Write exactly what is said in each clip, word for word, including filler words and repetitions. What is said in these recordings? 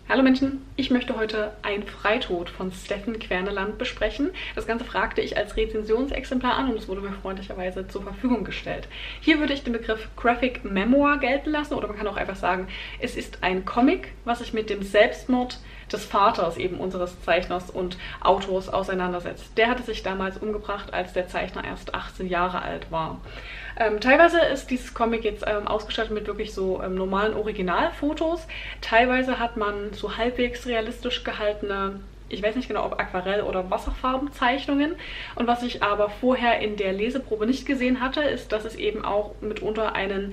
Hallo Menschen, ich möchte heute Ein Freitod von Steffen Querneland besprechen. Das Ganze fragte ich als Rezensionsexemplar an und es wurde mir freundlicherweise zur Verfügung gestellt. Hier würde ich den Begriff Graphic Memoir gelten lassen oder man kann auch einfach sagen, es ist ein Comic, was sich mit dem Selbstmord des Vaters eben unseres Zeichners und Autors auseinandersetzt. Der hatte sich damals umgebracht, als der Zeichner erst achtzehn Jahre alt war. Ähm, teilweise ist dieses Comic jetzt ähm, ausgestattet mit wirklich so ähm, normalen Originalfotos. Teilweise hat man so halbwegs realistisch gehaltene, ich weiß nicht genau, ob Aquarell- oder Wasserfarbenzeichnungen. Und was ich aber vorher in der Leseprobe nicht gesehen hatte, ist, dass es eben auch mitunter einen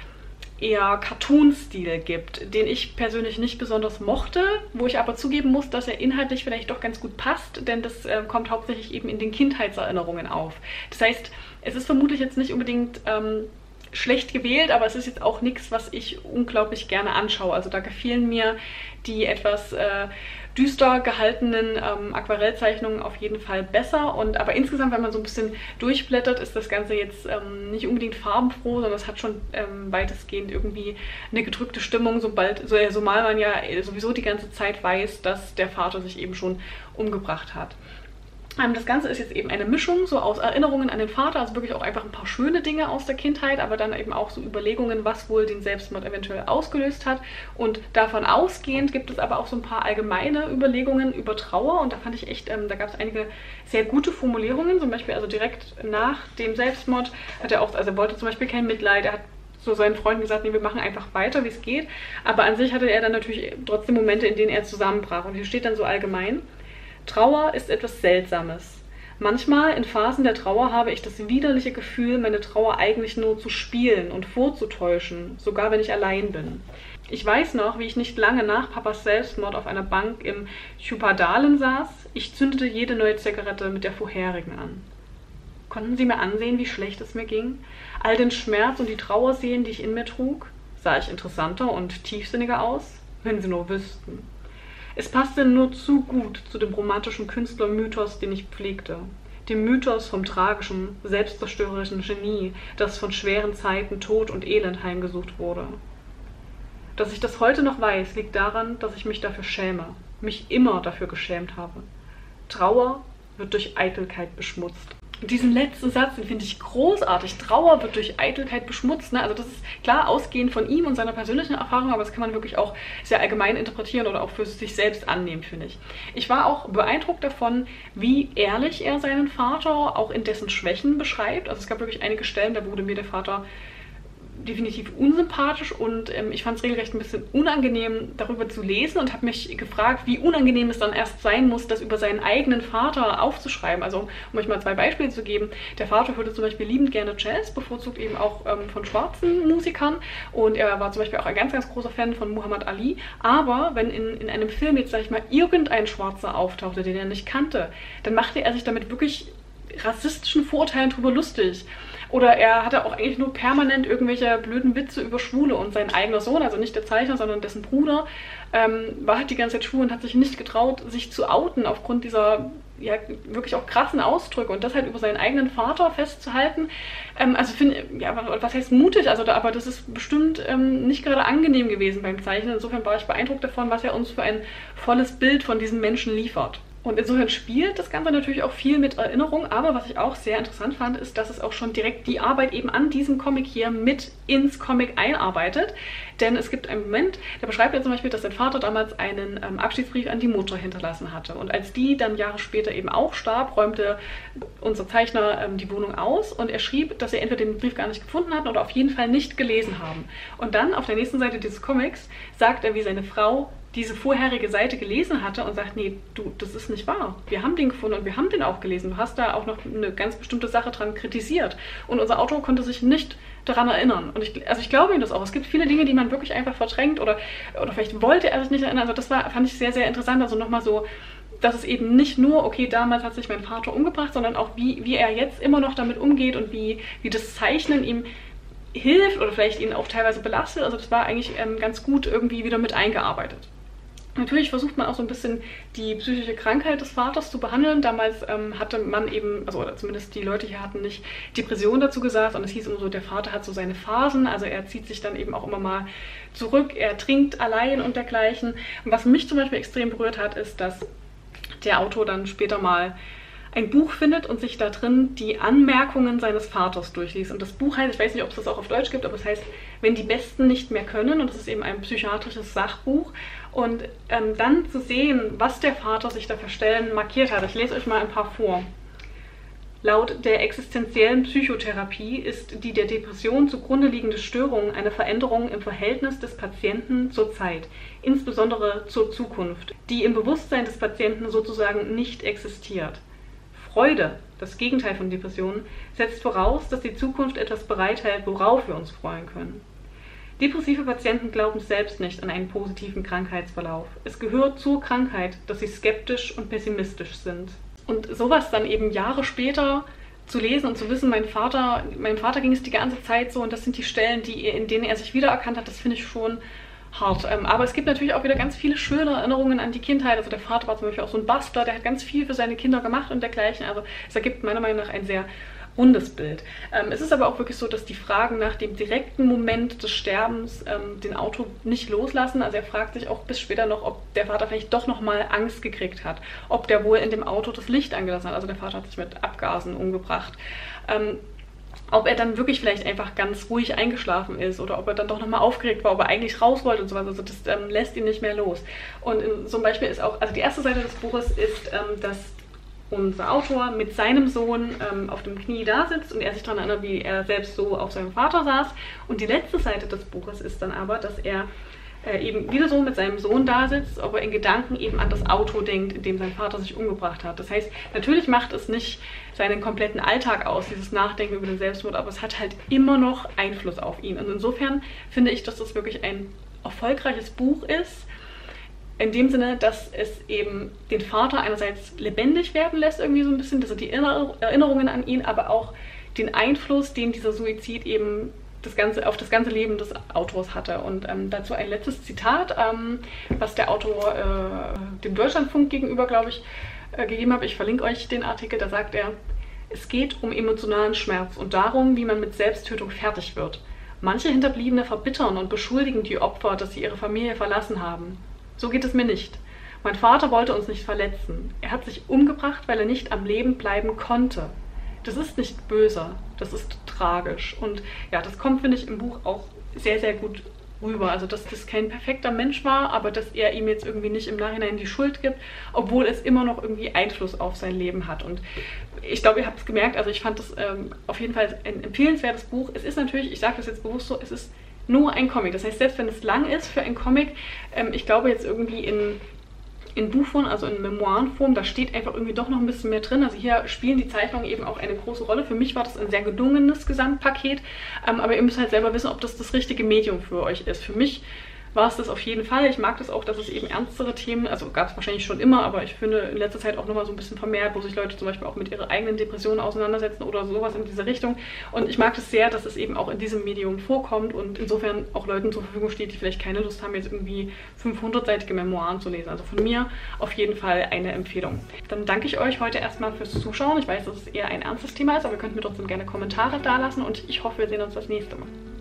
eher Cartoon-Stil gibt, den ich persönlich nicht besonders mochte, wo ich aber zugeben muss, dass er inhaltlich vielleicht doch ganz gut passt, denn das äh, kommt hauptsächlich eben in den Kindheitserinnerungen auf. Das heißt, es ist vermutlich jetzt nicht unbedingt ähm, schlecht gewählt, aber es ist jetzt auch nichts, was ich unglaublich gerne anschaue. Also da gefielen mir die etwas äh, düster gehaltenen ähm, Aquarellzeichnungen auf jeden Fall besser. Und aber insgesamt, wenn man so ein bisschen durchblättert, ist das Ganze jetzt ähm, nicht unbedingt farbenfroh, sondern es hat schon ähm, weitestgehend irgendwie eine gedrückte Stimmung, sobald, so, zumal man ja sowieso die ganze Zeit weiß, dass der Vater sich eben schon umgebracht hat. Das Ganze ist jetzt eben eine Mischung so aus Erinnerungen an den Vater, also wirklich auch einfach ein paar schöne Dinge aus der Kindheit, aber dann eben auch so Überlegungen, was wohl den Selbstmord eventuell ausgelöst hat. Und davon ausgehend gibt es aber auch so ein paar allgemeine Überlegungen über Trauer und da fand ich echt, ähm, da gab es einige sehr gute Formulierungen, zum Beispiel also direkt nach dem Selbstmord hat er auch, also er wollte zum Beispiel kein Mitleid, er hat so seinen Freunden gesagt, nee, wir machen einfach weiter, wie es geht, aber an sich hatte er dann natürlich trotzdem Momente, in denen er zusammenbrach und hier steht dann so allgemein: Trauer ist etwas Seltsames. Manchmal in Phasen der Trauer habe ich das widerliche Gefühl, meine Trauer eigentlich nur zu spielen und vorzutäuschen, sogar wenn ich allein bin. Ich weiß noch, wie ich nicht lange nach Papas Selbstmord auf einer Bank im Chupadalen saß. Ich zündete jede neue Zigarette mit der vorherigen an. Konnten Sie mir ansehen, wie schlecht es mir ging? All den Schmerz und die Trauer sehen, die ich in mir trug? Sah ich interessanter und tiefsinniger aus? Wenn Sie nur wüssten. Es passte nur zu gut zu dem romantischen Künstlermythos, den ich pflegte. Dem Mythos vom tragischen, selbstzerstörerischen Genie, das von schweren Zeiten, Tod und Elend heimgesucht wurde. Dass ich das heute noch weiß, liegt daran, dass ich mich dafür schäme, mich immer dafür geschämt habe. Trauer wird durch Eitelkeit beschmutzt. Diesen letzten Satz, den finde ich großartig. Trauer wird durch Eitelkeit beschmutzt. Ne? Also das ist klar ausgehend von ihm und seiner persönlichen Erfahrung, aber das kann man wirklich auch sehr allgemein interpretieren oder auch für sich selbst annehmen, finde ich. Ich war auch beeindruckt davon, wie ehrlich er seinen Vater auch in dessen Schwächen beschreibt. Also es gab wirklich einige Stellen, da wurde mir der Vater definitiv unsympathisch und ähm, ich fand es regelrecht ein bisschen unangenehm, darüber zu lesen und habe mich gefragt, wie unangenehm es dann erst sein muss, das über seinen eigenen Vater aufzuschreiben. Also um euch mal zwei Beispiele zu geben, der Vater hörte zum Beispiel liebend gerne Jazz, bevorzugt eben auch ähm, von schwarzen Musikern und er war zum Beispiel auch ein ganz, ganz großer Fan von Muhammad Ali, aber wenn in, in einem Film jetzt, sag ich mal, irgendein Schwarzer auftauchte, den er nicht kannte, dann machte er sich damit wirklich rassistischen Vorurteilen drüber lustig. Oder er hatte auch eigentlich nur permanent irgendwelche blöden Witze über Schwule und sein eigener Sohn, also nicht der Zeichner, sondern dessen Bruder, ähm, war halt die ganze Zeit schwul und hat sich nicht getraut, sich zu outen aufgrund dieser ja, wirklich auch krassen Ausdrücke und das halt über seinen eigenen Vater festzuhalten. Ähm, also finde, ja, was heißt mutig, also da, aber das ist bestimmt ähm, nicht gerade angenehm gewesen beim Zeichnen. Insofern war ich beeindruckt davon, was er uns für ein volles Bild von diesem Menschen liefert. Und insofern spielt das Ganze natürlich auch viel mit Erinnerung, aber was ich auch sehr interessant fand, ist, dass es auch schon direkt die Arbeit eben an diesem Comic hier mit ins Comic einarbeitet. Denn es gibt einen Moment, der beschreibt ja zum Beispiel, dass sein Vater damals einen ähm, Abschiedsbrief an die Mutter hinterlassen hatte. Und als die dann Jahre später eben auch starb, räumte unser Zeichner ähm, die Wohnung aus und er schrieb, dass er entweder den Brief gar nicht gefunden hat oder auf jeden Fall nicht gelesen haben. Und dann auf der nächsten Seite dieses Comics sagt er, wie seine Frau diese vorherige Seite gelesen hatte und sagt, nee, du, das ist nicht wahr. Wir haben den gefunden und wir haben den auch gelesen. Du hast da auch noch eine ganz bestimmte Sache dran kritisiert. Und unser Autor konnte sich nicht daran erinnern. Und ich, also ich glaube ihm das auch. Es gibt viele Dinge, die man wirklich einfach verdrängt oder, oder vielleicht wollte er sich nicht erinnern. Also das war, fand ich sehr, sehr interessant. Also nochmal so, dass es eben nicht nur, okay, damals hat sich mein Vater umgebracht, sondern auch wie, wie er jetzt immer noch damit umgeht und wie, wie das Zeichnen ihm hilft oder vielleicht ihn auch teilweise belastet. Also das war eigentlich ähm, ganz gut irgendwie wieder mit eingearbeitet. Natürlich versucht man auch so ein bisschen die psychische Krankheit des Vaters zu behandeln. Damals ähm, hatte man eben, also oder zumindest die Leute hier hatten nicht Depression dazu gesagt, und es hieß immer so, der Vater hat so seine Phasen, also er zieht sich dann eben auch immer mal zurück, er trinkt allein und dergleichen. Und was mich zum Beispiel extrem berührt hat, ist, dass der Autor dann später mal ein Buch findet und sich da drin die Anmerkungen seines Vaters durchliest. Und das Buch heißt, ich weiß nicht, ob es das auch auf Deutsch gibt, aber es heißt Wenn die Besten nicht mehr können. Und das ist eben ein psychiatrisches Sachbuch. Und ähm, dann zu sehen, was der Vater sich da für Stellen markiert hat. Ich lese euch mal ein paar vor. Laut der existenziellen Psychotherapie ist die der Depression zugrunde liegende Störung eine Veränderung im Verhältnis des Patienten zur Zeit, insbesondere zur Zukunft, die im Bewusstsein des Patienten sozusagen nicht existiert. Freude, das Gegenteil von Depressionen, setzt voraus, dass die Zukunft etwas bereithält, worauf wir uns freuen können. Depressive Patienten glauben selbst nicht an einen positiven Krankheitsverlauf. Es gehört zur Krankheit, dass sie skeptisch und pessimistisch sind. Und sowas dann eben Jahre später zu lesen und zu wissen, mein Vater, meinem Vater ging es die ganze Zeit so und das sind die Stellen, die, in denen er sich wiedererkannt hat, das finde ich schon hart. Ähm, aber es gibt natürlich auch wieder ganz viele schöne Erinnerungen an die Kindheit. Also der Vater war zum Beispiel auch so ein Bastler, der hat ganz viel für seine Kinder gemacht und dergleichen. Also es ergibt meiner Meinung nach ein sehr rundes Bild. Ähm, es ist aber auch wirklich so, dass die Fragen nach dem direkten Moment des Sterbens ähm, den Autor nicht loslassen. Also er fragt sich auch bis später noch, ob der Vater vielleicht doch nochmal Angst gekriegt hat. Ob der wohl in dem Auto das Licht angelassen hat. Also der Vater hat sich mit Abgasen umgebracht. Ähm, ob er dann wirklich vielleicht einfach ganz ruhig eingeschlafen ist oder ob er dann doch nochmal aufgeregt war, ob er eigentlich raus wollte und so weiter. Also das ähm, lässt ihn nicht mehr los. Und in, zum Beispiel ist auch, also die erste Seite des Buches ist, ähm, dass unser Autor mit seinem Sohn ähm, auf dem Knie da sitzt und er sich daran erinnert, wie er selbst so auf seinem Vater saß. Und die letzte Seite des Buches ist dann aber, dass er äh, eben wieder so mit seinem Sohn da sitzt, aber in Gedanken eben an das Auto denkt, in dem sein Vater sich umgebracht hat. Das heißt, natürlich macht es nicht seinen kompletten Alltag aus, dieses Nachdenken über den Selbstmord, aber es hat halt immer noch Einfluss auf ihn. Und insofern finde ich, dass das wirklich ein erfolgreiches Buch ist, in dem Sinne, dass es eben den Vater einerseits lebendig werden lässt, irgendwie so ein bisschen, dass er die Erinnerungen an ihn, aber auch den Einfluss, den dieser Suizid eben das ganze, auf das ganze Leben des Autors hatte. Und ähm, dazu ein letztes Zitat, ähm, was der Autor äh, dem Deutschlandfunk gegenüber, glaube ich, äh, gegeben hat. Ich verlinke euch den Artikel, da sagt er: Es geht um emotionalen Schmerz und darum, wie man mit Selbsttötung fertig wird. Manche Hinterbliebene verbittern und beschuldigen die Opfer, dass sie ihre Familie verlassen haben. So geht es mir nicht. Mein Vater wollte uns nicht verletzen. Er hat sich umgebracht, weil er nicht am Leben bleiben konnte. Das ist nicht böse, das ist tragisch. Und ja, das kommt, finde ich, im Buch auch sehr, sehr gut rüber. Also, dass das kein perfekter Mensch war, aber dass er ihm jetzt irgendwie nicht im Nachhinein die Schuld gibt, obwohl es immer noch irgendwie Einfluss auf sein Leben hat. Und ich glaube, ihr habt es gemerkt, also ich fand das ähm, auf jeden Fall ein empfehlenswertes Buch. Es ist natürlich, ich sage das jetzt bewusst so, es ist nur ein Comic. Das heißt, selbst wenn es lang ist für ein Comic, ähm, ich glaube jetzt irgendwie in, in Buchform, also in Memoirenform, da steht einfach irgendwie doch noch ein bisschen mehr drin. Also hier spielen die Zeichnungen eben auch eine große Rolle. Für mich war das ein sehr gelungenes Gesamtpaket, ähm, aber ihr müsst halt selber wissen, ob das das richtige Medium für euch ist. Für mich war es das auf jeden Fall. Ich mag das auch, dass es eben ernstere Themen, also gab es wahrscheinlich schon immer, aber ich finde in letzter Zeit auch nochmal so ein bisschen vermehrt, wo sich Leute zum Beispiel auch mit ihrer eigenen Depressionen auseinandersetzen oder sowas in diese Richtung. Und ich mag das sehr, dass es eben auch in diesem Medium vorkommt und insofern auch Leuten zur Verfügung steht, die vielleicht keine Lust haben, jetzt irgendwie fünfhundertseitige Memoiren zu lesen. Also von mir auf jeden Fall eine Empfehlung. Dann danke ich euch heute erstmal fürs Zuschauen. Ich weiß, dass es eher ein ernstes Thema ist, aber ihr könnt mir trotzdem gerne Kommentare dalassen und ich hoffe, wir sehen uns das nächste Mal.